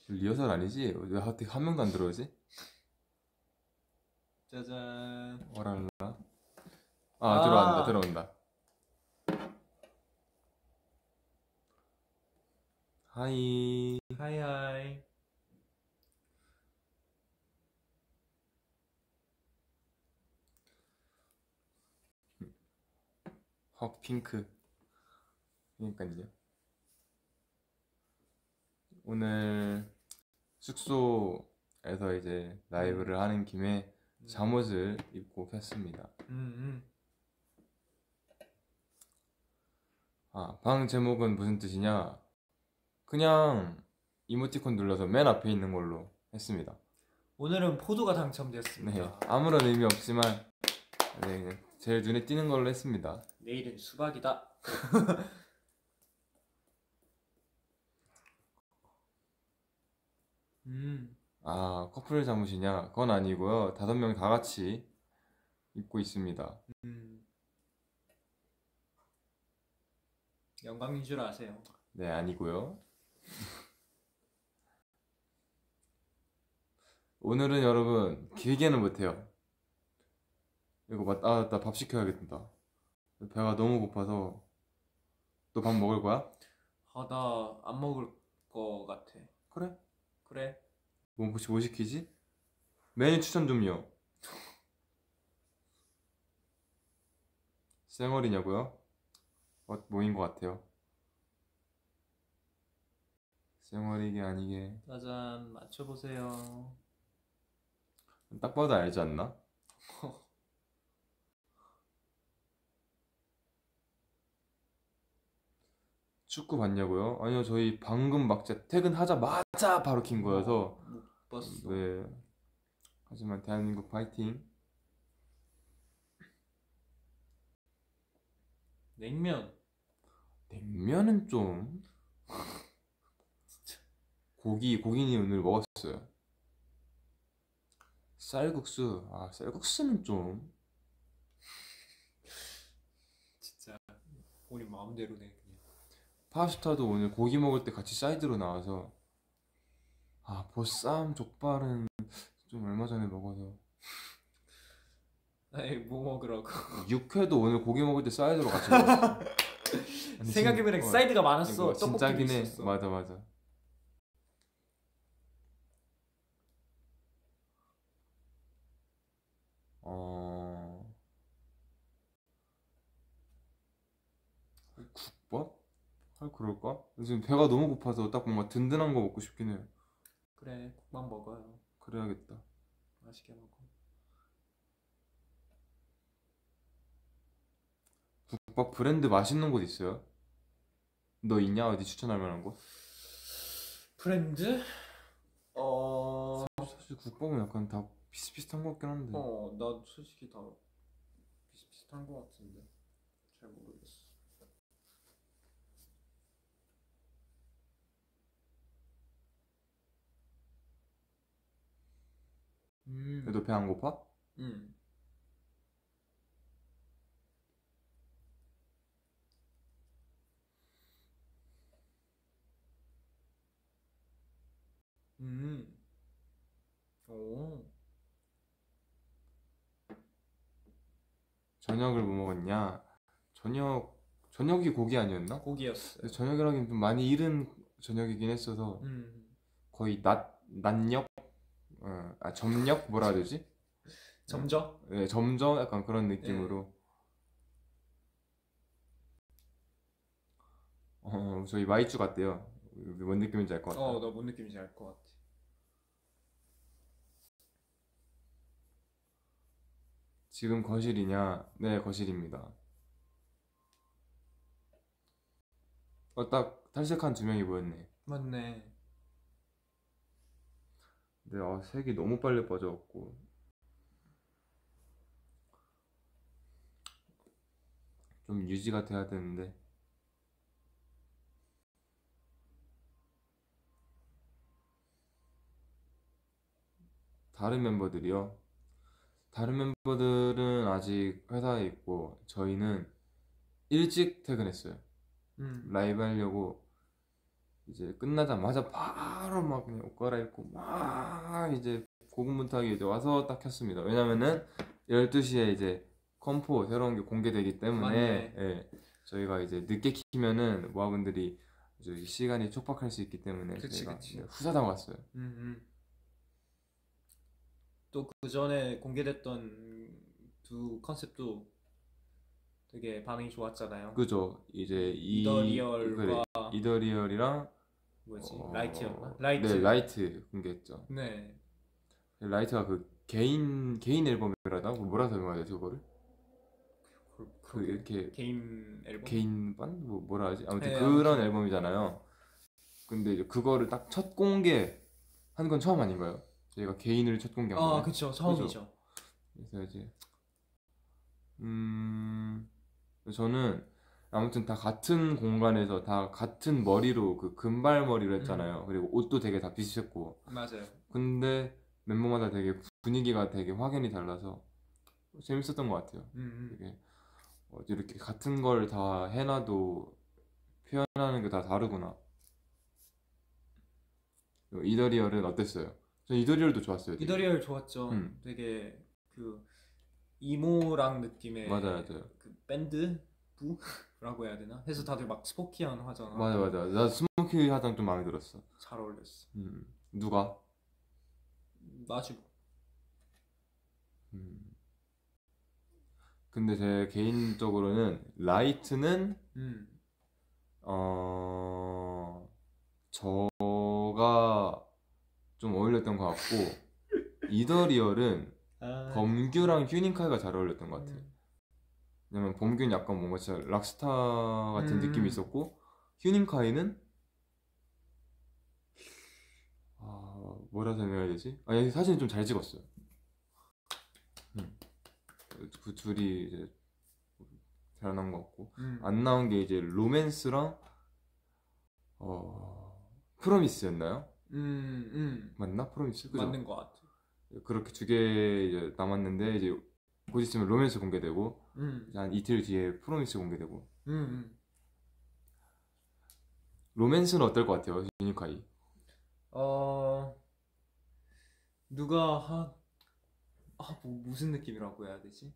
리허설 아니지? 왜 어떻게 한 명도 안 들어오지? 짜잔. 어랄라. 아. 들어온다 들어온다. 하이. 하이하이. 헉 핑크. 그러니까요. 오늘 숙소에서 이제 라이브를 하는 김에 잠옷을 입고 켰습니다. 방 제목은 무슨 뜻이냐? 그냥 이모티콘 눌러서 맨 앞에 있는 걸로 했습니다. 오늘은 포도가 당첨되었습니다. 네, 아무런 의미 없지만 네, 그냥 제일 눈에 띄는 걸로 했습니다. 내일은 수박이다. 커플 잠옷이냐? 그건 아니고요. 5명 다 같이 입고 있습니다. 영광인 줄 아세요? 네, 아니고요. 오늘은 여러분 길게는 못해요. 이거 나 밥 시켜야겠다. 배가 너무 고파서. 너 밥 먹을 거야? 나 안 먹을 거 같아. 그래? 그래. 뭐 시키지? 메뉴 추천 좀요. 쌩얼이냐고요? 뭐인 것 같아요. 쌩얼이게 아니게. 짜잔. 맞춰보세요. 딱 봐도 알지 않나? 축구 봤냐고요? 아니요, 저희 방금 막 퇴근하자마자 바로 킨 거여서. 못 봤어. 네. 하지만 대한민국 파이팅. 냉면은 좀 고기니 오늘 먹었어요. 쌀국수. 쌀국수는 좀 진짜 우리 마음대로네 그냥. 파스타도 오늘 고기 먹을 때 같이 사이드로 나와서. 보쌈 족발은 좀 얼마 전에 먹어서. 아이 뭐 먹으라고. 육회도 오늘 고기 먹을 때 사이드로 같이 먹었어. 생각해보니까 사이드가 많았어. 진짜긴 떡볶이도 해. 있었어. 맞아. 국밥? 그럴까? 지금 배가 너무 고파서 딱 뭔가 든든한 거 먹고 싶긴 해요. 그래, 국밥 먹어요. 그래야겠다. 맛있게 먹어. 국밥 브랜드 맛있는 곳 있어요? 너 있냐? 어디 추천할 만한 곳? 브랜드? 사실 국밥은 약간 다 비슷비슷한 것 같긴 한데. 나 솔직히 다 비슷비슷한 것 같은데 잘 모르겠어. 너 배 안 고파? 오. 저녁을 뭐 먹었냐? 저녁이 고기 아니었나? 고기였어요. 저녁이라긴 좀 많이 이른 저녁이긴 했어서 거의 낮녘? 점녘? 뭐라 해야 되지? 점저? 네, 점저? 약간 그런 느낌으로. 저희 마이쮸 같대요. 뭔 느낌인지 알 것 같아. 나 뭔 느낌인지 알 것 같아. 지금 거실이냐? 네, 거실입니다. 딱 탈색한 2명이 보였네. 맞네. 네, 색이 너무 빨리 빠져갖고 좀 유지가 돼야 되는데. 다른 멤버들이요? 다른 멤버들은 아직 회사에 있고 저희는 일찍 퇴근했어요. 라이브 하려고 이제 끝나자마자 바로 막 그냥 옷 갈아입고 막 이제 고군분투하게 이제 와서 딱 켰습니다. 왜냐면은 12시에 이제 컴포 새로운 게 공개되기 때문에 맞네. 예, 저희가 이제 늦게 키면은 모아분들이 이제 시간이 촉박할 수 있기 때문에 그치, 저희가 그치. 이제 후사당 왔어요. 또 그 전에 공개됐던 두 컨셉도 되게 반응이 좋았잖아요. 그죠? 이제 그래 이더리얼과 이더리얼이랑 뭐지? 라이트였나? 네, 라이트. 라이트 공개했죠. 네. 라이트가 그 개인 앨범이라나 뭐라 설명해야 되지 그거를? 그 그러게. 이렇게 개인 앨범? 개인반 뭐라 하지? 아무튼 네, 그런 아무튼. 앨범이잖아요. 근데 이제 그거를 딱 첫 공개 한 건 처음 아닌가요? 저희가 개인을 첫 공개한 아, 거는. 그쵸. 그죠? 처음이죠. 그래서 이제 저는 아무튼 다 같은 공간에서 다 같은 머리로 그 금발머리로 했잖아요. 그리고 옷도 되게 다 비슷했고. 맞아요. 근데 멤버마다 되게 분위기가 되게 확연히 달라서 재밌었던 것 같아요. 되게 이렇게 같은 걸 다 해놔도 표현하는 게 다 다르구나. 이더리얼은 어땠어요? 전 이더리얼도 좋았어요. 되게. 이더리얼 좋았죠. 음. 되게 그 이모랑 느낌의 맞아요. 그 밴드 부라고 해야 되나? 해서 다들 막 스포키한 화장 맞아. 나 스모키 화장 좀 마음에 들었어. 잘 어울렸어. 누가? 마주. 음. 근데 제 개인적으로는 라이트는 저가 좀 어울렸던 것 같고 이더리얼은 범규랑 휴닝카이가 잘 어울렸던 것 같아요. 왜냐면 범규는 약간 뭔가 진짜 락스타 같은 느낌이 있었고 휴닝카이는 뭐라 설명해야 되지? 아니 사진은 좀 잘 찍었어요. 그 둘이 이제 잘 나온 것 같고 안 나온 게 이제 로맨스랑 프로미스였나요? 맞나? 프로미스? 그죠? 맞는 것 같아. 그렇게 두 개 이제 남았는데 이제 곧 있으면 로맨스 공개되고 이제 한 이틀 뒤에 프로미스 공개되고 로맨스는 어떨 것 같아요? 유니카이 누가 무슨 느낌이라고 해야 되지?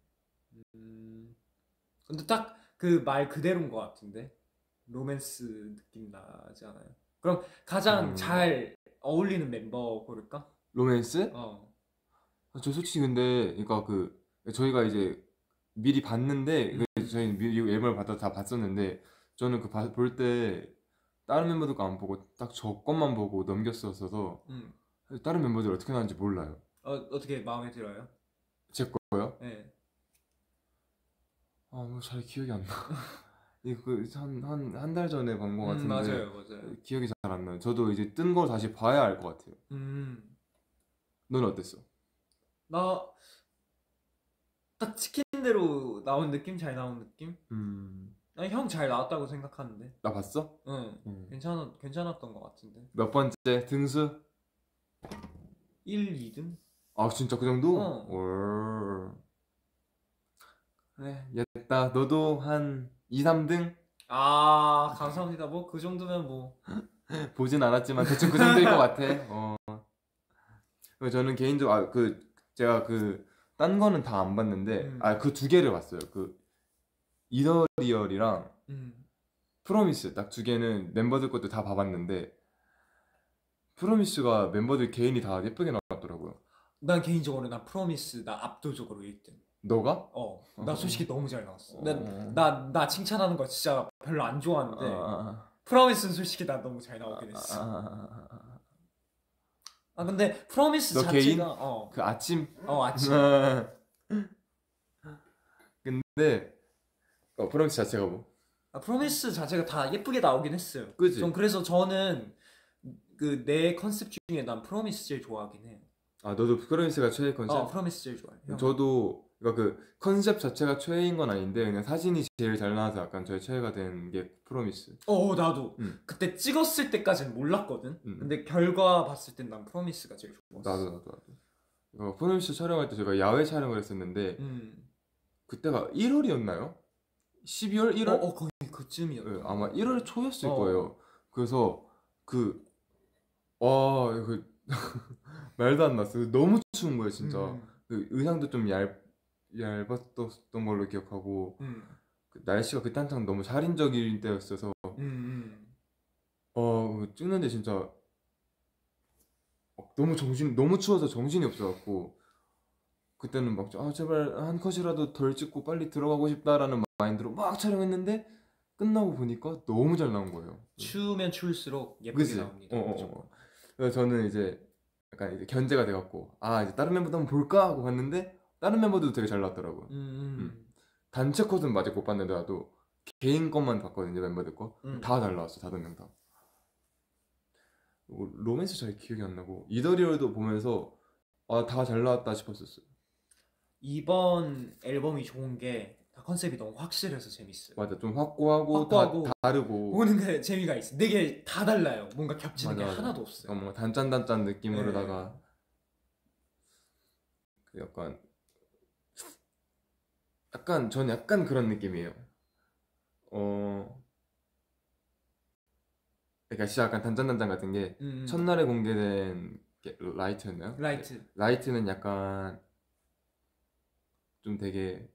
근데 딱 그 말 그대로인 것 같은데 로맨스 느낌 나지 않아요? 그럼 가장 잘 어울리는 멤버 고를까? 로맨스? 저 솔직히 근데 그러니까 그 저희가 이제 미리 봤는데 저희 미리 앨범을 다 봤었는데 저는 그 볼 때 다른 멤버들 거 안 보고 딱 저 것만 보고 넘겼었어서 다른 멤버들 어떻게 나왔는지 몰라요. 어떻게 마음에 들어요? 제 거요? 네. 뭐 잘 기억이 안 나. 이거 한 달 전에 본 거 같은데 맞아요. 기억이 잘 안 나요. 저도 이제 뜬 거 다시 봐야 알 것 같아요. 너는 어땠어? 나 딱 치킨대로 나온 느낌? 잘 나온 느낌? 형 잘 나왔다고 생각하는데. 나 봤어? 응. 괜찮았던 것 같은데. 몇 번째 등수? 1, 2등? 아 진짜 그 정도? 어. 그래 됐다. 너도 한 2, 3등? 감사합니다. 뭐 그 정도면 뭐. 보진 않았지만 대충 그 정도일 것 같아. 저는 개인적으로 제가 딴 거는 다 안 봤는데 그 두 개를 봤어요. 그 이더리얼이랑 프로미스 딱 두 개는 멤버들 것도 다 봐봤는데 프로미스가 member들 개인이 다 예쁘게 나왔더라고요. 난 개인적으로 나 프로미스 나 압도적으로 1등. 너가? 나 솔직히 너무 잘 나왔어. 나 칭찬하는 거 진짜 별로 안 좋아하는데 프로미스는 솔직히 나 너무 잘 나오긴 했어. 근데 프로미스 너 자체가 개인? 그 아침? 아침. 근데 프로미스 자체가 뭐? 프로미스 자체가 다 예쁘게 나오긴 했어요. 그치? 그래서 저는 그 내 컨셉 중에 난 프로미스 제일 좋아하긴 해요. 너도 프로미스가 최애 컨셉? 프로미스 제일 좋아해. 저도 그러니까 그 컨셉 자체가 최애인 건 아닌데 그냥 사진이 제일 잘 나와서 약간 저의 최애가 된 게 프로미스. 나도 그때 찍었을 때까지는 몰랐거든. 근데 결과 봤을 땐 난 프로미스가 제일 좋았어. 나도. 프로미스 촬영할 때 제가 야외 촬영을 했었는데 그때가 1월이었나요? 12월? 1월? 거의 그쯤이었어. 아마 1월 초였을 거예요. 그래서 그 그 말도 안 났어. 너무 추운 거예요 진짜. 음, 그 의상도 좀 얇았던 걸로 기억하고 음, 그 날씨가 그때 한창 너무 살인적인 때였어서 음. 찍는데 진짜 너무 추워서 정신이 없어갖고 그때는 막 제발 한 컷이라도 덜 찍고 빨리 들어가고 싶다라는 마인드로 막 촬영했는데 끝나고 보니까 너무 잘 나온 거예요. 추우면 추울수록 예쁘게 그치? 나옵니다. 무조건. 그래서 저는 이제 약간 이제 견제가 돼갖고 이제 다른 멤버도 한번 볼까 하고 봤는데 다른 멤버들도 되게 잘 나왔더라고요. 음, 음. 음, 단체 컷은 아직 못 봤는데 나도 개인 것만 봤거든요 멤버들 거. 음. 다 잘 나왔어 다섯 명 다. 로맨스 잘 기억이 안 나고 이더리얼도 보면서 다 잘 나왔다 싶었었어요. 이번 앨범이 좋은 게 다 컨셉이 너무 확실해서 재밌어요. 맞아 좀 확고하고, 확고하고 다 다르고 보는 게 재미가 있어. 되게 다 달라요. 뭔가 겹치는 게 맞아. 하나도 없어요. 뭔가 단짠단짠 네. 느낌으로다가 그 전 약간 그런 느낌이에요. 그러니까 진짜 약간 단짠단짠 같은 게 첫날에 공개된 게 라이트였나요? 라이트. 라이트는 약간 좀 되게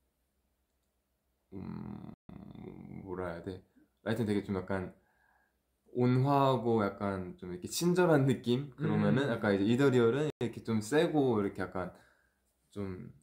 뭐라 해야 돼? 라이트는 되게 좀 약간 온화하고 약간 좀 이렇게 친절한 느낌? 그러면은 약간 이제 이더리얼은 이렇게 좀 세고 이렇게 약간 좀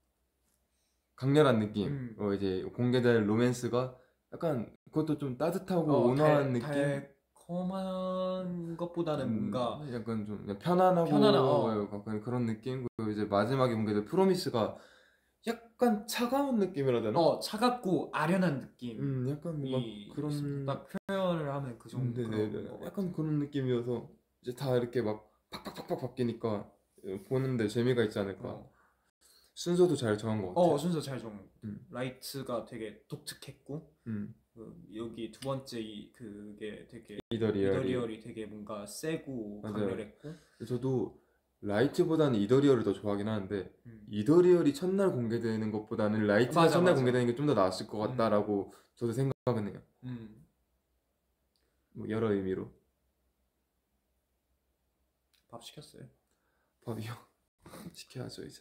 강렬한 느낌. 이제 공개될 로맨스가 약간 그것도 좀 따뜻하고 온화한 느낌? 달콤한 것보다는 뭔가 약간 좀 그냥 편안하고 편안한, 약간 그런 느낌. 그리고 이제 마지막에 공개될 프로미스가 약간 차가운 느낌이라 해야 되나? 차갑고 아련한 느낌이 약간 뭔가 있습니다. 그런 딱 표현을 하면 그 정도 그런 네네네. 것 약간 같아요. 그런 느낌이어서 이제 다 이렇게 막 팍팍팍팍 바뀌니까 보는데 재미가 있지 않을까. 어, 순서도 잘 정한 것 같아요. 순서 잘 정한. 음, 라이트가 되게 독특했고 음. 여기 두 번째 그게 되게 이더리얼이 이더리얼이 되게 뭔가 세고 맞아요. 강렬했고. 저도 라이트보다는 이더리얼을 더 좋아하긴 하는데 음. 이더리얼이 첫날 공개되는 것보다는 라이트가 맞아, 첫날 맞아. 공개되는 게 좀 더 나았을 것 같다라고 저도 생각은 해요. 음. 뭐 여러 의미로. 밥 시켰어요. 밥이요. 시켜야죠 이제.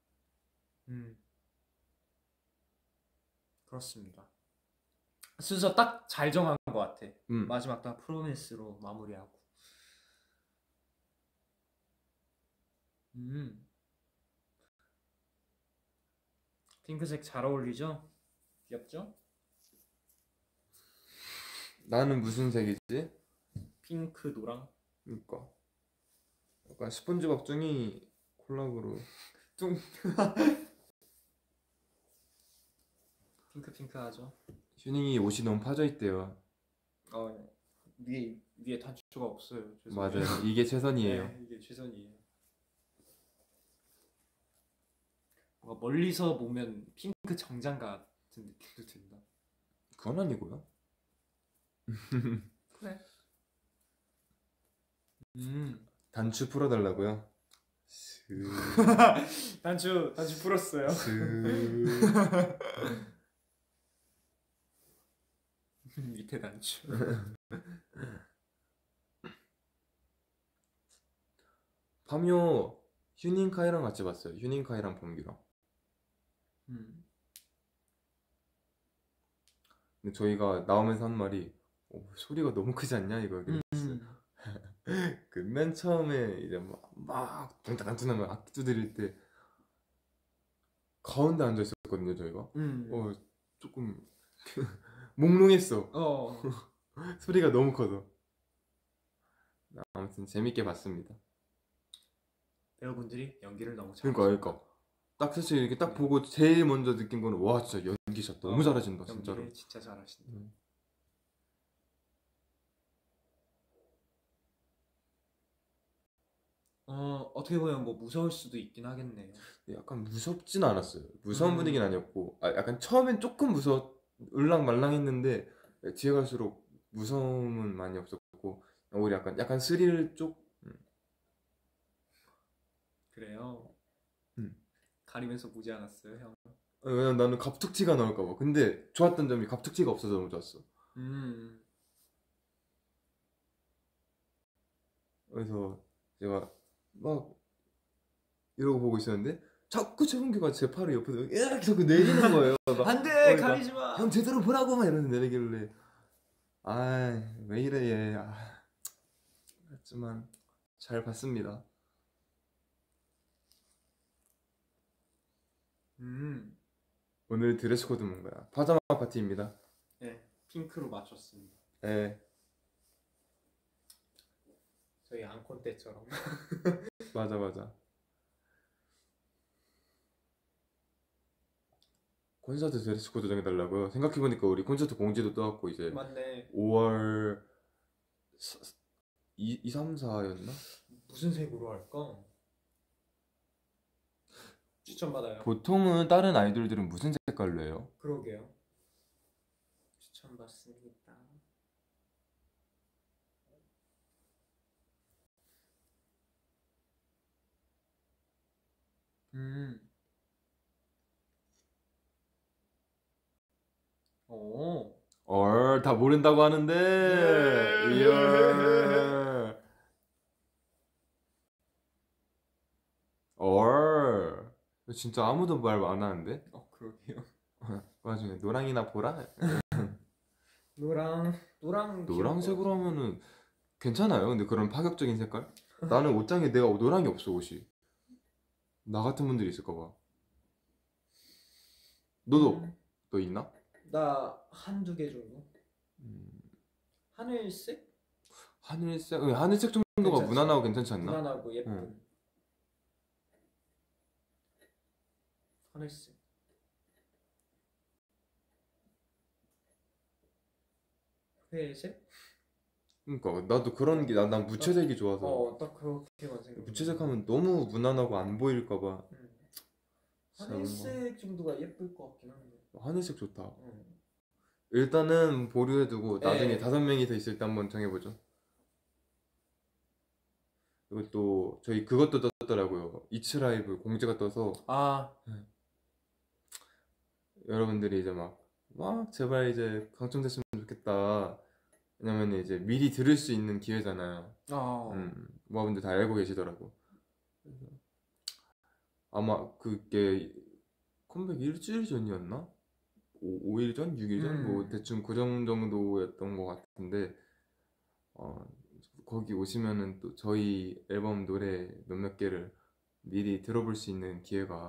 그렇습니다. 순서 딱 잘 정한 것 같아. 음. 마지막 딱 프로미스로 마무리하고. 핑크색 잘 어울리죠? 귀엽죠? 나는 무슨 색이지? 핑크 노랑. 그러니까 약간 스폰지밥중이 콜라보로 좀 핑크하죠. 휴닝이 옷이 너무 파져 있대요. 위에 단추가 없어요. 죄송해요. 맞아요. 이게 최선이에요. 네, 이게 최선이에요. 뭔가 멀리서 보면 핑크 정장 같은 느낌도 든다. 그건 아니고요. 그래. 단추 풀어달라고요. 단추 풀었어요. 밑에 단추. 파묘 휴닝카이랑 같이 봤어요. 휴닝카이랑 범규랑. 근데 저희가 나오면서 한 말이 소리가 너무 크지 않냐 이거 그랬어요. 그 맨 처음에 이제 막 둥땅둥땅 악기 두드릴 때 가운데 앉아 있었거든요 저희가. 조금 몽롱했어. 소리가 너무 커서. 아무튼 재밌게 봤습니다. 배우분들이 연기를 너무 잘하시죠. 그러니까 딱 사실 이렇게 딱 보고 제일 먼저 느낀 거는 와 진짜 연기 진짜 너무 잘하신다 진짜로. 연기를 진짜 잘하신다. 어떻게 보면 뭐 무서울 수도 있긴 하겠네요. 약간 무섭진 않았어요. 무서운 분위기는 아니었고 약간 처음엔 조금 울랑말랑했는데 뒤에 갈수록 무서움은 많이 없었고 오히려 약간 스릴 쪽. 그래요. 음. 가리면서 보지 않았어요, 형? 왜냐면 나는 갑툭튀가 나올까봐. 근데 좋았던 점이 갑툭튀가 없어서 너무 좋았어. 그래서 제가 막 이러고 보고 있었는데 자꾸 최범규가 제 팔을 옆에서 이렇게 자꾸 내리는 거예요. 막, 안돼 그러니까 가리지 마. 형 제대로 보라고 막 이러면서 내리길래 왜 이래 얘. 하지만 잘 봤습니다. 오늘 드레스 코드 뭔가요? 파자마 파티입니다. 네, 핑크로 맞췄습니다. 네, 저희 앙콘 때처럼. 맞아. 콘서트 드레스 코드 정해달라고요? 생각해보니까 우리 콘서트 공지도 떠갖고 이제 맞네. 5월 2, 3, 4였나? 무슨 색으로 할까? 추천받아요. 보통은 다른 아이돌들은 무슨 색깔로 해요? 그러게요. 추천받습니다. 오. 다 모른다고 하는데. 이야. 진짜 아무도 말 안 하는데? 그러게요. 그 와중에 노랑이나 보라? 노랑색으로 하면은 괜찮아요. 근데 그런 파격적인 색깔? 나는 옷장에 내가 노랑이 없어 옷이. 나 같은 분들이 있을까봐. 너도 너 있나? 나 한두 개 정도. 하늘색? 하늘색 정도가 괜찮지. 무난하고 괜찮지 않나? 무난하고 예쁜. 응. 하늘색. 회색? 그러니까 나도 그런 게 난 무채색이 좋아서. 딱 그렇게만 생각. 무채색하면 너무 무난하고 안 보일까봐. 하늘색 정도가 예쁠 것 같긴 한데. 하늘색 좋다. 일단은 보류해두고 나중에 네. 5명이 더 있을 때 한번 정해보죠. 그리고 또 저희 그것도 떴더라고요. 이츠라이브 공지가 떠서 여러분들이 이제 막 제발 이제 당첨됐으면 좋겠다. 왜냐면 이제 미리 들을 수 있는 기회잖아요. 모아분들 다 알고 계시더라고. 그래서 아마 그게 컴백 일주일 전이었나? 5일 전? 6일 전? 뭐 대충 그 정도였던 것 같은데 거기 오시면은 또 저희 앨범 노래 몇몇 개를 미리 들어볼 수 있는 기회가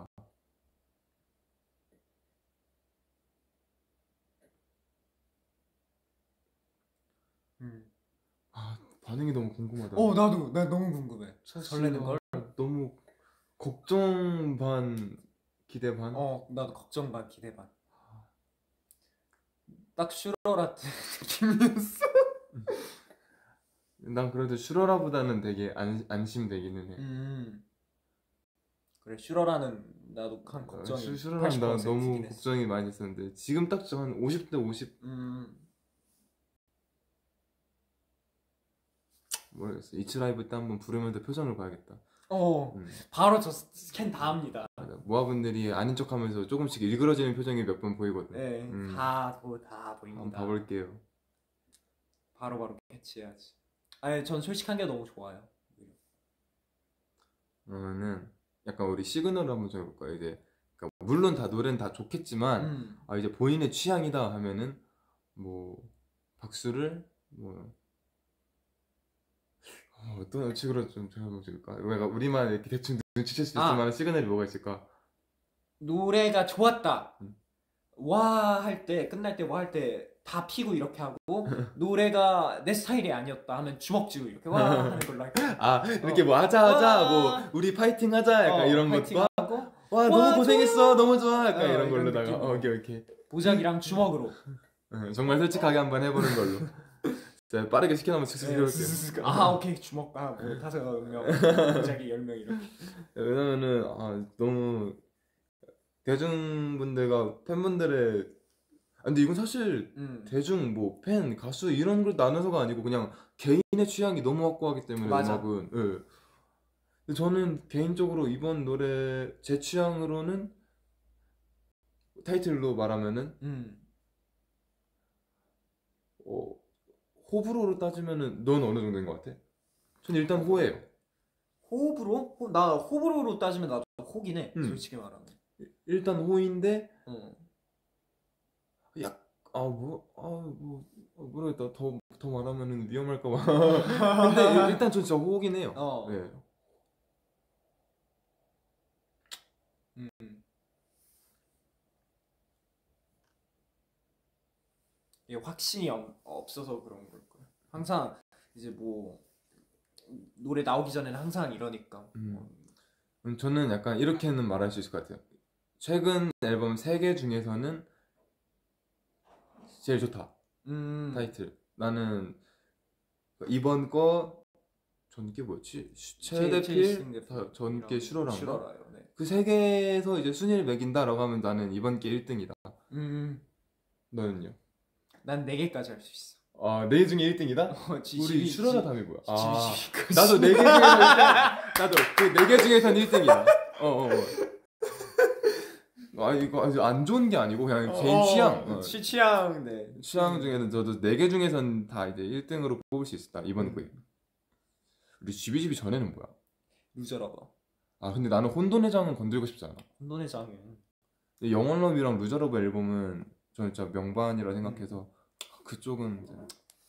반응이 너무 궁금하다. 나도 나 너무 궁금해. 설레는 걸. 너무 걱정 반 기대 반. 나도 걱정 반 기대 반. 딱 슈러라트 느낌이었어. 난 그래도 슈러라보다는 되게 안심되기는 해. 그래 슈러라는 나도 한 걱정이. 슈러라는 나 80% 너무 긴 했어. 걱정이 많이 있었는데 지금 딱 한 50대 50. 모르겠어. 이츠라이브 때 한번 부르면서 표정을 봐야겠다. 바로 저 스캔 다 합니다. 모아분들이 아닌 척하면서 조금씩 일그러지는 표정이 몇 번 보이거든. 네, 다 보입니다. 한번 봐볼게요. 바로 캐치해야지. 아니, 전 솔직한 게 너무 좋아요. 그러면은 약간 우리 시그널을 한번 정해볼까요? 이제 그러니까 물론 다 노래는 다 좋겠지만 이제 본인의 취향이다 하면은 뭐 박수를 뭐 어떤 원칙으로 좀 정해볼까? 우리가 우리만 이렇게 대충 눈치챌 수 있을 만한 시그널이 뭐가 있을까? 노래가 좋았다. 와 할 때 끝날 때 와 할 때 다 피고 이렇게 하고 노래가 내 스타일이 아니었다 하면 주먹 쥐고 이렇게 와 하는 걸로 할까? 이렇게 뭐 하자 뭐 우리 파이팅 하자 약간 이런 것도 하고 와 너무 고생했어 너무 좋아 약간 이런 이런 걸로다가 오케이 보자기랑 주먹으로 정말 솔직하게 한번 해보는 걸로. 자, 빠르게 시켜 한번 슥슥 해볼게요. 오케이 주먹 뭐 5명 보자기 10명 이렇게. 왜냐면은 너무 대중분들과 팬분들의 근데 이건 사실 대중 뭐 팬 가수 이런 걸 나눠서가 아니고 그냥 개인의 취향이 너무 확고하기 때문에 음악은. 근데 저는 개인적으로 이번 노래 제 취향으로는 타이틀로 말하면은 호불호로 따지면은 넌 어느 정도인 것 같아? 전 일단 호예요. 호불호? 나 호불호로 따지면 나도 호긴 해. 음. 솔직히 말하면. 일단 호인데 어. 모르겠다. 더 말하면은 위험할까 봐. 근데 일단 저 진짜 호긴 해요. 어. 네. 이게 확신이 없어서 그런 걸 거야. 항상 이제 뭐 노래 나오기 전에는 항상 이러니까. 저는 약간 이렇게는 말할 수 있을 것 같아요. 최근 앨범 3개 중에서는 제일 좋다. 타이틀. 나는 이번 거 전게 뭐였지? 최대필 전게 슈러라인가? 슈러라요. 네. 그 3개에서 이제 순위를 매긴다라고 하면 나는 이번 게 1등이다. 너는요? 난 4개까지 할 수 있어. 아, 4개 중에 1등이다? 우리 슈러라 다음에 뭐야? 나도 4개 중에서 1등. 나도 그 4개 중에선 1등이야. 이거 아주 안 좋은 게 아니고 그냥 개인 취향. 취향, 네. 취향 중에는 저도 4개 중에선 다 이제 1등으로 뽑을 수 있었다. 이번 거에. 우리 GBGB 전에는 뭐야? 루저러버. 아, 근데 나는 혼돈의 장은 건들고 싶지 않아. 혼돈의 장은. 영원러브랑 루저러브 앨범은 저는 진짜 명반이라 생각해서 그쪽은 이제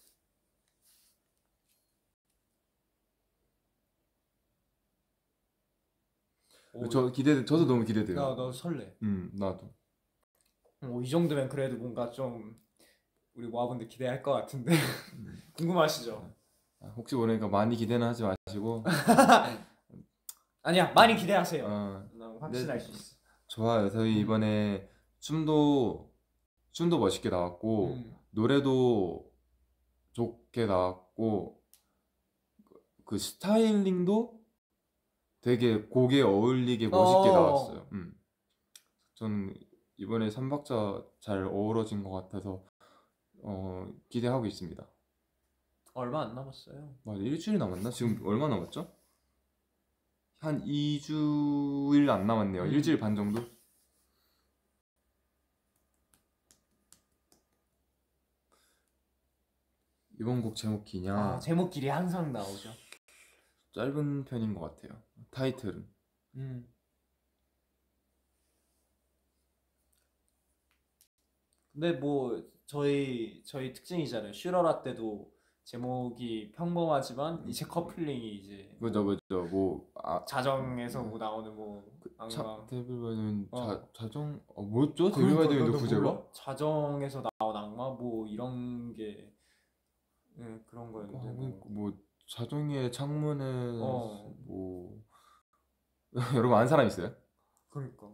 저도 너무 기대돼요. 나도 설레. 나도. 이 정도면 그래도 뭔가 좀 우리 모아분들 기대할 것 같은데 궁금하시죠? 혹시 모르니까 많이 기대는 하지 마시고. 아니야, 많이 기대하세요. 난 확신할 수 있어. 좋아요. 저희 이번에 춤도 멋있게 나왔고 노래도 좋게 나왔고 그 스타일링도 되게 곡에 어울리게 멋있게 나왔어요. 저는 이번에 3박자 잘 어우러진 것 같아서 기대하고 있습니다. 얼마 안 남았어요. 맞아, 일주일 남았나? 지금 얼마 남았죠? 한 2주일 안 남았네요. 일주일 반 정도? 이번 곡 제목 기냐? 제목끼리 항상 나오죠. 짧은 편인 것 같아요. 타이틀은. 근데 뭐 저희 특징이잖아요. 슈러라 때도 제목이 평범하지만 이제 커플링이 이제 그죠. 뭐 자정에서 뭐 나오는 뭐 악마 데빌 바이드윈 자정 뭐였죠? 데빌 바이드윈 부제가? 자정에서 나온 악마 뭐 이런 게 그런 거였는데 뭐 자정의 창문에 뭐 여러분 아는 사람 있어요? 그러니까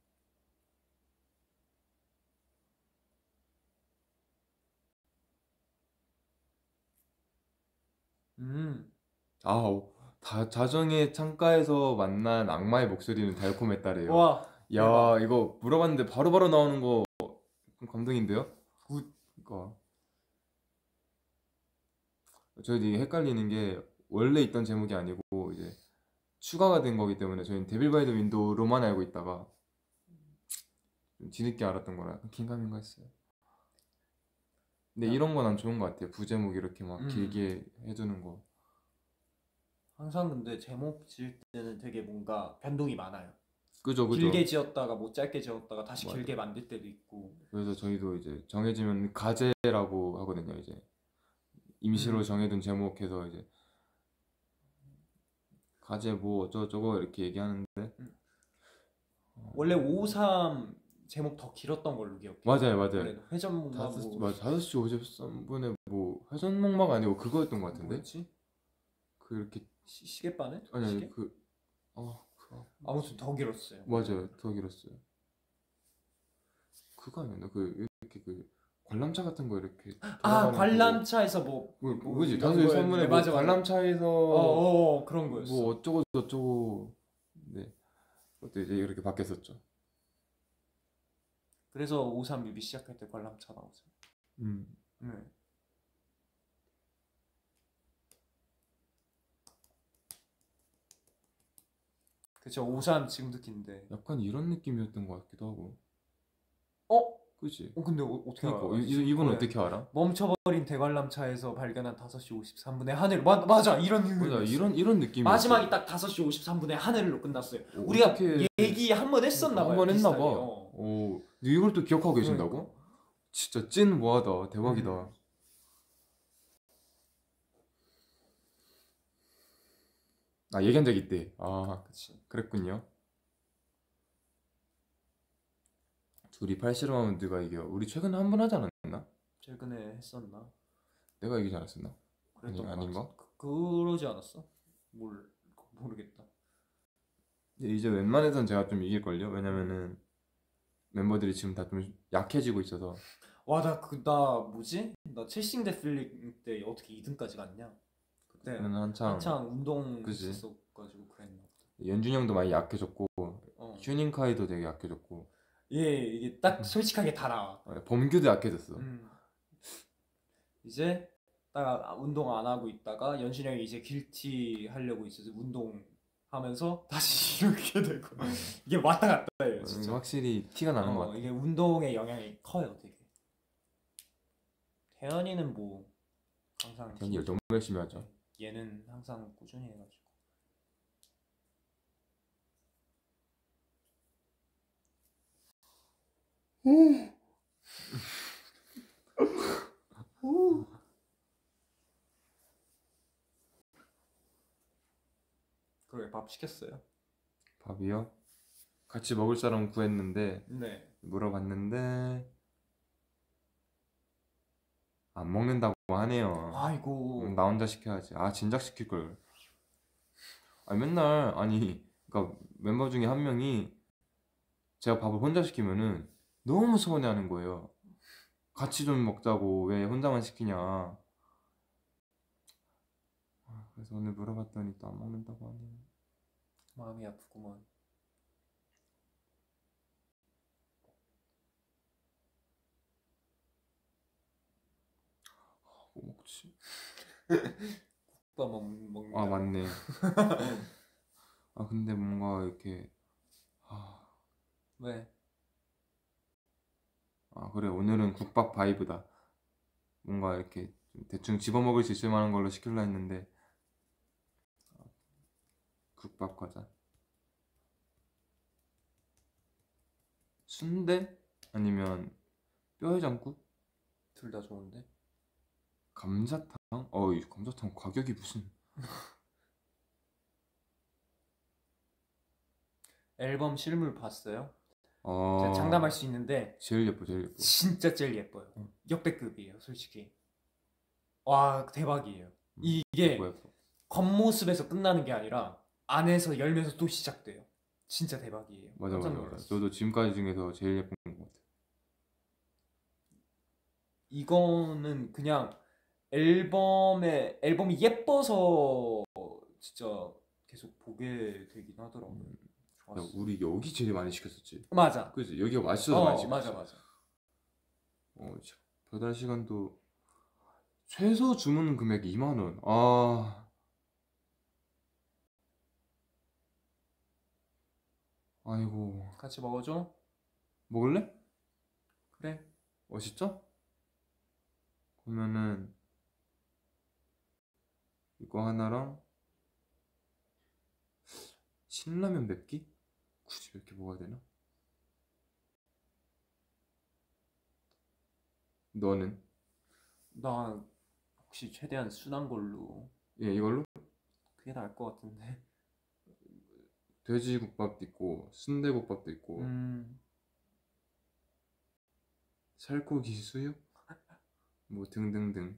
자정의 창가에서 만난 악마의 목소리는 달콤했다래요. 와, 야, 대박. 이거 물어봤는데 바로바로 나오는 거 감동인데요? 그러니까 저희도 헷갈리는 게 원래 있던 제목이 아니고 이제 추가가 된 거기 때문에 저희는 데빌 바이 더 윈도우로만 알고 있다가 좀 뒤늦게 알았던 거라 긴가민가 했어요. 근데 이런 거 난 좋은 거 같아요. 부제목 이렇게 막 길게 해두는 거. 항상 근데 제목 지을 때는 되게 뭔가 변동이 많아요. 그죠. 길게 지었다가 뭐 짧게 지었다가 다시 맞아. 길게 만들 때도 있고. 그래서 저희도 이제 정해지면 가제라고 하거든요. 이제 임시로 정해둔 제목해서 이제 가제 뭐 어쩌고저쩌고 이렇게 얘기하는데 원래 553 제목 더 길었던 걸로 기억해요. 맞아요. 회전목마 뭐 5시 53분에 뭐 회전목마가 아니고 그거였던 것 같은데. 뭐였지? 그렇게 시계바늘? 아니 시계? 아무튼 더 길었어요. 맞아요, 더 길었어요. 그거 아니었나? 이렇게 관람차 같은 거 이렇게 관람차에서 그지? 5시 3분에 뭐 관람차에서 그런 거였어. 뭐 어쩌고 저쩌고. 네, 그것도 이제 이렇게 바뀌었었죠. 그래서 53 뮤비 시작할 때 관람차 나오죠. 네. 그쵸. 53 지금도 긴데 약간 이런 느낌이었던 것 같기도 하고. 그지? 근데 어떻게 알아? 그러니까 이분 어떻게 알아? 멈춰버린 대관람차에서 발견한 5시 53분의 하늘. 맞아. 이런 맞아, 느낌이었어. 이런 느낌이었어. 마지막이 딱 5시 53분의 하늘로 끝났어요. 우리가 어떻게 얘기 한 번 했었나 봐요. 한번 했나 봐. 비슷하게. 근데 이걸 또 기억하고 계신다고? 그러니까. 진짜 찐 뭐하다. 대박이다. 아, 얘기한 적 있대. 아, 그치. 그랬군요. 둘이 팔씨름하면 누가 이겨? 우리 최근에 한 번 하지 않았나? 최근에 했었나? 내가 이기지 않았었나? 그랬던 것 아닌가? 같아. 그러지 않았어? 모르겠다. 근데 이제 웬만해선 제가 좀 이길걸요? 왜냐면은 멤버들이 지금 다 좀 약해지고 있어서. 와, 뭐지? 나 첼싱 대 필릭 때 어떻게 2등까지 갔냐? 그때 그때는 한창 운동 그지. 했었가지고 그랬나 보다. 연준이 형도 많이 약해졌고 어. 휴닝카이도 되게 약해졌고 이게 딱 솔직하게 다 나와. 범규도 약해졌어. 이제 딱 운동 안 하고 있다가 연신이 형이 이제 길티 하려고 이제 운동하면서 다시 이렇게 되고 이게 왔다 갔다 해요 진짜. 확실히 티가 나는 것 같아. 이게 운동의 영향이 커요 되게. 태연이는 뭐 항상 태연이 너무 열심히 하죠. 얘는 항상 꾸준히 해가지고. 그래, 밥 시켰어요? 밥이요? 같이 먹을 사람 구했는데 네. 물어봤는데 안 먹는다고 하네요. 아이고. 나 혼자 시켜야지. 아, 진작 시킬 걸. 맨날 그러니까 멤버 중에 한 명이 제가 밥을 혼자 시키면은 너무 서운해하는 거예요. 같이 좀 먹자고 왜 혼자만 시키냐. 그래서 오늘 물어봤더니 또 안 먹는다고 하네요. 마음이 아프구먼. 뭐 먹지? 국밥 먹는다. 아, 맞네. 근데 뭔가 이렇게 왜? 그래, 오늘은 국밥 바이브다. 뭔가 이렇게 좀 대충 집어먹을 수 있을 만한 걸로 시키려 했는데 국밥 과자. 순대? 아니면 뼈해장국? 둘 다 좋은데? 감자탕? 이 감자탕 가격이 무슨. 앨범 실물 봤어요? 아, 제가 장담할 수 있는데 제일 예뻐, 제일 예뻐. 진짜 제일 예뻐요. 응. 역대급이에요, 솔직히. 와, 대박이에요. 이게 예뻐, 예뻐. 겉모습에서 끝나는 게 아니라 안에서 열면서 또 시작돼요. 진짜 대박이에요. 맞아, 깜짝 맞아, 맞아. 놀랐어. 저도 지금까지 중에서 제일 예쁜 것 같아. 이거는 그냥 앨범이 예뻐서 진짜 계속 보게 되긴 하더라고요. 야, 좋았어. 우리 여기 제일 많이 시켰었지. 맞아. 그지? 여기가 맛있어서 많이 맞아, 시켰지. 맞아. 배달 시간도 최소 주문 금액 2만 원. 아이고. 같이 먹어줘? 먹을래? 그래. 진짜? 그러면은 이거 하나랑 신라면 몇 개? 굳이 몇 개 먹어야 되나? 너는? 나 혹시 최대한 순한 걸로. 예, 이걸로? 그게 나을 것 같은데. 돼지국밥도 있고 순대국밥도 있고 살코기 수육? 뭐 등등등.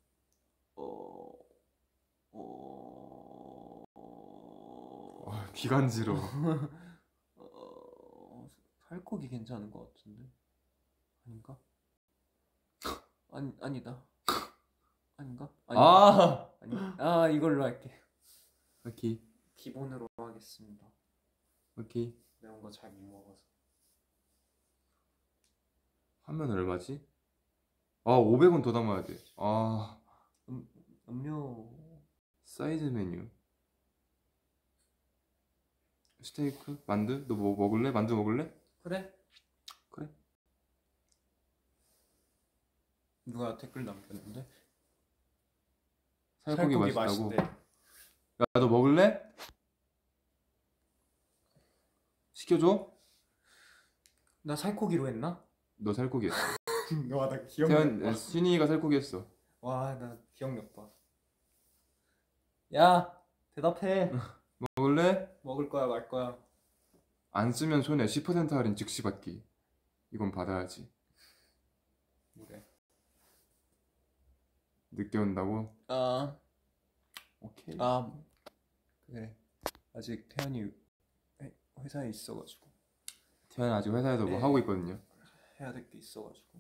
기관지로. 살코기 괜찮은 것 같은데. 아닌가? 아니다. 아닌가? 이걸로 할게. 오케이. 기본으로 하겠습니다. 오케이. 매운 거 잘 못 먹어서. 하면 얼마지? 500원 더 담아야 돼. 음료. 사이드 메뉴. 스테이크? 만두? 너 뭐 먹을래? 만두 먹을래? 그래? 그래. 누가 댓글 남겼는데 살코기 맛있다고. 맛있대. 야, 너 먹을래? 시켜줘? 나 살코기로 했나? 너 살코기 했어. 와나 기억. 신이가 살코기 했어. 와나 기억력 봐. 야 대답해. 먹을래? 먹을 거야 말 거야? 안 쓰면 손해 10% 할인 즉시 받기. 이건 받아야지. 뭐래? 늦게 온다고? 오케이. 오케이. 그래. 아직 태연이 회사에 있어가지고 태연 아직 회사에서 뭐 네. 하고 있거든요. 해야 될 게 있어가지고.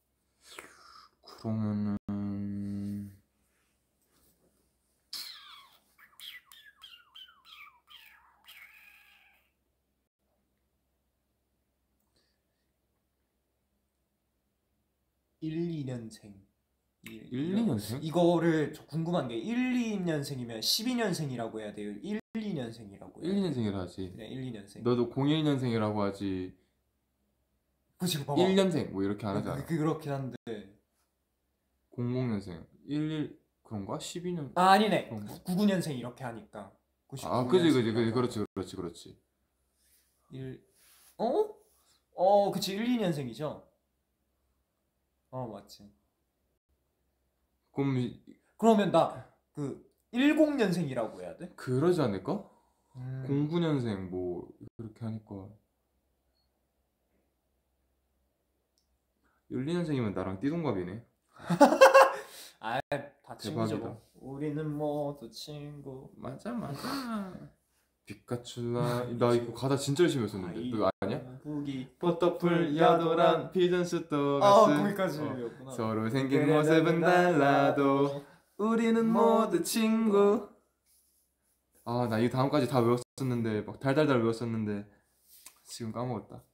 그러면은 1, 2년생. 1, 2년생? 이거를 저 궁금한 게 1, 2년생이면 12년생이라고 해야 돼요? 1, 2년생이라고 1, 2년생이라 하지. 그냥 1, 2년생. 너도 01년생이라고 하지. 그치 봐봐. 1년생 뭐 이렇게 안 하잖아. 그렇긴 한데. 00년생. 11 그런가? 12년. 아니네. 그런가? 99년생 이렇게 하니까. 그렇지. 그치 1, 2년생이죠? 맞지. 그러면 나 10년생이라고 해야 돼? 그러지 않을까? 09년생 뭐 그렇게 하니까 1, 2년생이면 나랑 띠동갑이네. 다 친구죠. 대박이다. 우리는 모두 친구. 맞아. 피카츄나 나 이거 가사 진짜 열심히 했었는데 너 아냐? 부기 버터풀 야도란 피전스 또가스 거기까지였구나. 서로 생긴 모습은 달라도 우리는 모두 친구. 아 나 이 다음까지 다 외웠었는데 막 달달달 외웠었는데 지금 까먹었다.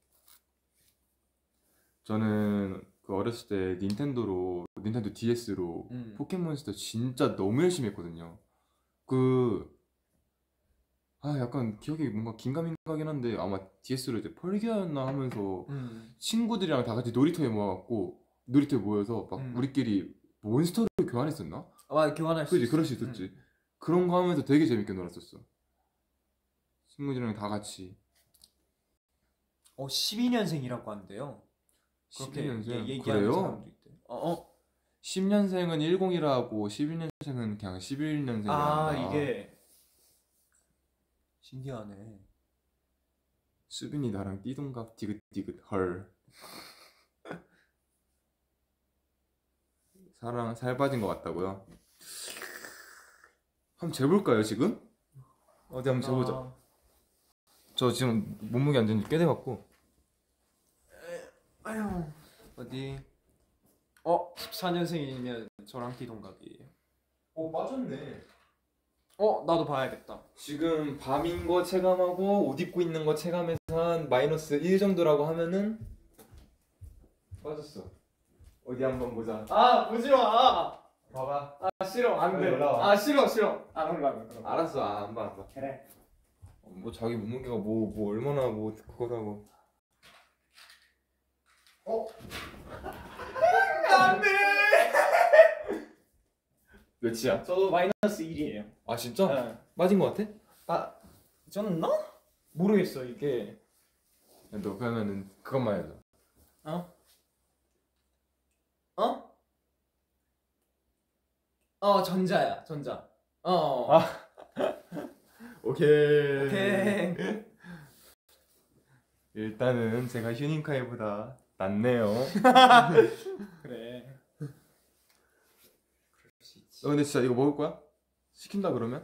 저는 그 어렸을 때 닌텐도 DS로 포켓몬스터 진짜 너무 열심히 했거든요. 약간 기억이 뭔가 긴가민가긴 한데 아마 DS로 이제 펄기였나 하면서 친구들이랑 다 같이 놀이터에 모여서 막 우리끼리 몬스터를 교환했었나? 교환할 수 그지 있어. 그럴 수 있었지. 그런 거 하면서 되게 재밌게 놀았었어. 친구들이랑 다 같이. 12년생이라고 한대요. 그렇게 12년생? 얘기하는 그래요? 사람도 있대. 10년생은 10이라고 11년생은 그냥 11년생이란다. 이게 신기하네. 수빈이 나랑 띠동갑 디귿디귿 헐. 살 빠진 것 같다고요? 한번 재볼까요 지금? 어디 한번 재보자. 저 지금 몸무게 안 된지 꽤 돼갖고. 아휴 어디? 14년생이면 저랑 띠동갑이에요. 맞았네. 나도 봐야겠다. 지금 밤인 거 체감하고 옷 입고 있는 거 체감해서 한 마이너스 1 정도라고 하면은 빠졌어. 어디 한번 보자. 보지 마. 봐봐. 싫어 안 돼. 올라와. 싫어 안 올라가. 알았어. 안 봐. 그래. 뭐 자기 몸무게가 뭐 얼마나 뭐 그거라고. 안 돼. 몇이야? 저도 마이너스 1이에요. 아 진짜? 네. 빠진 거 같아? 졌나? 모르겠어 이게. 너 그러면은 그것만 해줘. 전자야 전자. 오케이. 일단은 제가 휴닝카이보다 낫네요. 그래. 그럴 수 있지. 너 근데 진짜 이거 먹을 거야? 시킨다 그러면?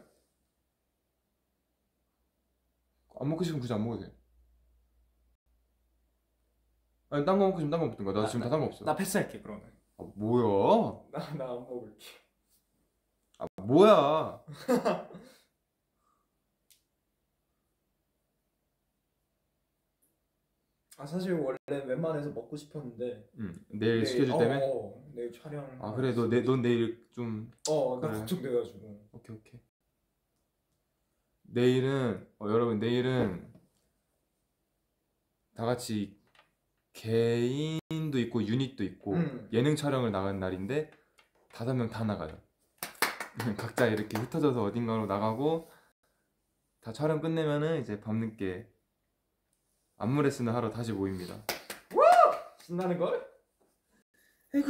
안 먹고 싶으면 굳이 안 먹어도 돼. 아니 딴 거 먹고 싶으면 딴 거 먹든가. 나 지금 다 딴 거 없어. 나 패스할게 그러면. 뭐야? 나 안 먹을게. 뭐야? 사실 원래 웬만해서 먹고 싶었는데. 내일 스케줄 때문에? 내일 촬영. 그래 넌 내일 좀. 나 그래. 걱정돼가지고. 오케이. 내일은 여러분 내일은 다 같이 개인도 있고 유닛도 있고 예능 촬영을 나간 날인데 5명 다 나가요. 각자 이렇게 흩어져서 어딘가로 나가고 다 촬영 끝내면은 이제 밤늦게 안무 레슨을 하러 다시 모입니다. 신나는 걸? 아이고.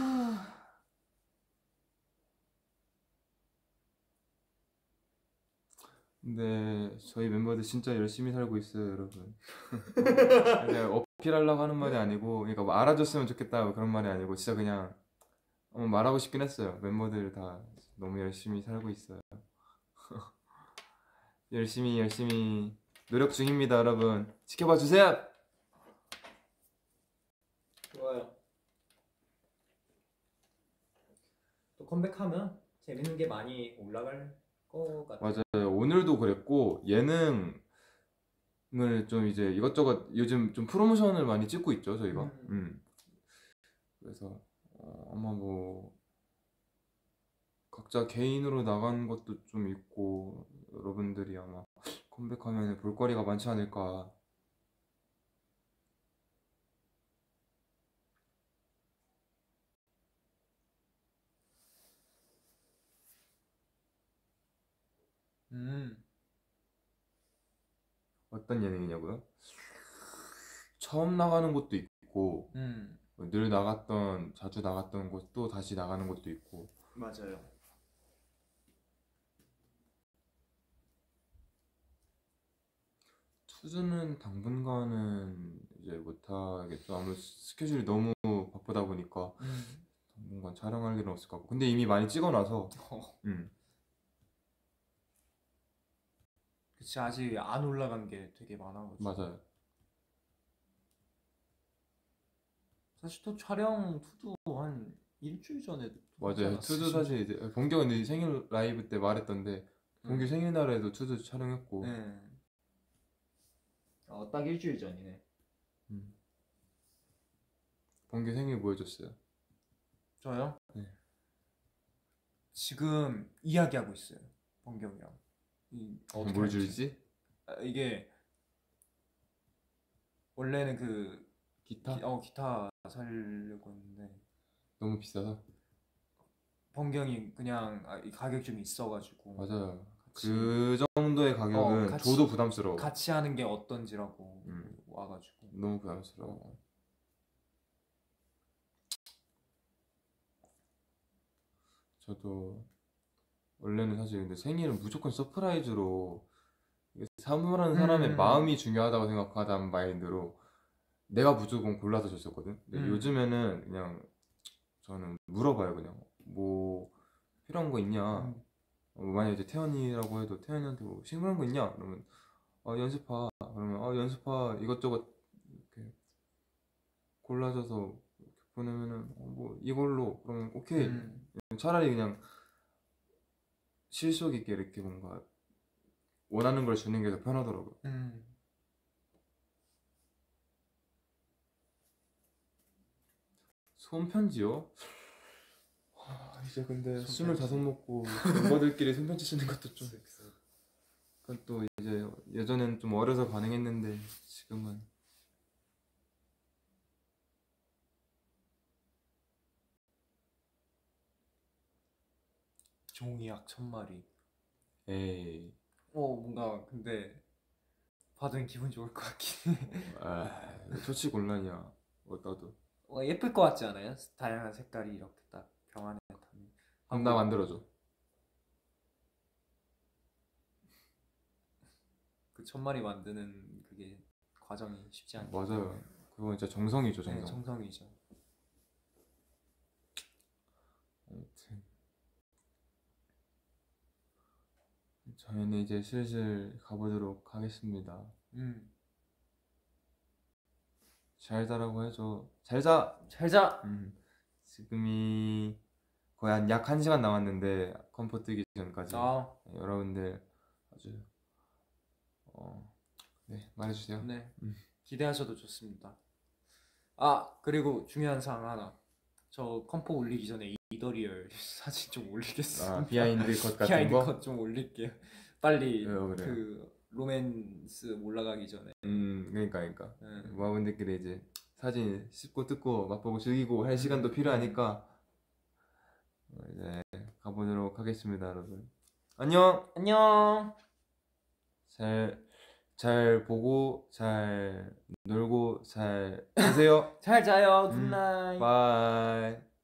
근데 저희 멤버들 진짜 열심히 살고 있어요, 여러분. 그냥 어필하려고 하는 말이 아니고, 그러니까 뭐 알아줬으면 좋겠다 그런 말이 아니고, 진짜 그냥 말하고 싶긴 했어요. 멤버들 다 너무 열심히 살고 있어요. 열심히 노력 중입니다, 여러분. 지켜봐 주세요. 좋아요. 또 컴백하면 재밌는 게 많이 올라갈 것 같아요. 맞아요. 오늘도 그랬고 예능을 좀 이제 이것저것 요즘 좀 프로모션을 많이 찍고 있죠, 저희가. 그래서 아마 뭐 각자 개인으로 나간 것도 좀 있고 여러분들이 아마 컴백하면 볼거리가 많지 않을까. 어떤 예능이냐고요? 처음 나가는 것도 있고 늘 나갔던 자주 나갔던 곳도 다시 나가는 것도 있고. 맞아요. 투즈는 당분간은 이제 못하겠죠. 아무래도 스케줄이 너무 바쁘다 보니까 당분간 촬영할 일은 없을 것 같고. 근데 이미 많이 찍어놔서. 그치, 아직 안 올라간 게 되게 많아가지고. 맞아요. 사실 또 촬영 투도 한 일주일 전에 맞아요. 투즈 사실 이제 봉규가 생일 라이브 때 말했던데 봉규 생일날에도 투즈 촬영했고. 네. 딱 일주일 전이네. 봉규 생일 뭐 해줬어요? 저요? 네. 지금 이야기하고 있어요, 봉경이랑. 뭘 줄지? 이게 원래는 그 기타? 기타 사려고 했는데 너무 비싸서? 번경이 그냥 이 가격 좀 있어가지고. 맞아요. 같이, 그 정도의 가격은 저도 부담스러워. 같이 하는 게 어떤지라고 와가지고. 너무 부담스러워. 저도 원래는 사실 근데 생일은 무조건 서프라이즈로 선물하는 사람의 마음이 중요하다고 생각하다는 마인드로 내가 무조건 골라서 줬었거든. 근데 요즘에는 그냥 저는 물어봐요. 그냥 뭐 필요한 거 있냐. 만약에 이제 태연이라고 해도 태연이한테 뭐 신청한 거 있냐? 그러면 연습하. 그러면 연습하. 이것저것 이렇게 골라줘서 이렇게 보내면은 뭐 이걸로 그러면 오케이. 차라리 그냥 실속 있게 이렇게 뭔가 원하는 걸 주는 게 더 편하더라고요. 손편지요? 이제 근데 25 먹고 멤버들끼리 손편지 쓰는 것도 좀 그건 또 이제 예전엔 좀 어려서 가능했는데 지금은 종이약 1000마리. 에이. 뭔가 근데 받으면 기분 좋을 것 같긴 해. 처치 곤란이야. 나도. 예쁠 것 같지 않아요? 다양한 색깔이 이렇게 딱 병 안에 담긴. 그럼 나 만들어줘. 그 1000마리 만드는 그게 과정이 쉽지 않죠. 맞아요. 그건 진짜 정성이죠, 정성. 네, 정성이죠. 아무튼 저희는 이제 슬슬 가보도록 하겠습니다. 잘 자라고 해줘. 잘 자! 잘 자! 지금이 거의 한 약 1시간 남았는데 컴포 뜨기 전까지. 네, 여러분들 아주 네, 말해주세요. 네, 기대하셔도 좋습니다. 그리고 중요한 사항 하나. 저 컴포 올리기 전에 이더리얼 사진 좀 올리겠습니다. 비하인드 컷 같은 비하인드 거? 컷 좀 올릴게요. 빨리 그래요. 그 로맨스 올라가기 전에. 그러니까 모아분들끼리 이제 사진 씹고 뜯고 맛보고 즐기고 할 시간도 필요하니까 이제 가보도록 하겠습니다, 여러분. 안녕. 안녕. 잘 보고 잘 놀고 잘 자세요. 잘 자요. 굿나잇. 바이.